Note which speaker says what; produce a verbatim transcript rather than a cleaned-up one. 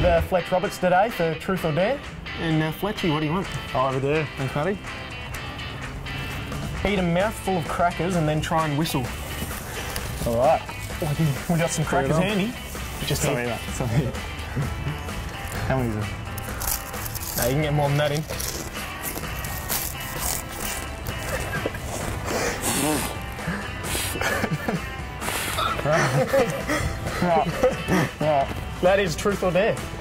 Speaker 1: with uh, Fletcher Roberts today for Truth or Dare. And uh, Fletchy, what do you want?
Speaker 2: Oh, over there. Thanks, Matty.
Speaker 1: Eat a mouthful of crackers and then try and whistle.
Speaker 2: All right.
Speaker 1: We got some crackers handy.
Speaker 2: Just some here. Some here. How many is it?
Speaker 1: No, you can get more than that in.
Speaker 2: Right. Right. Right.
Speaker 1: That is Truth or Dare.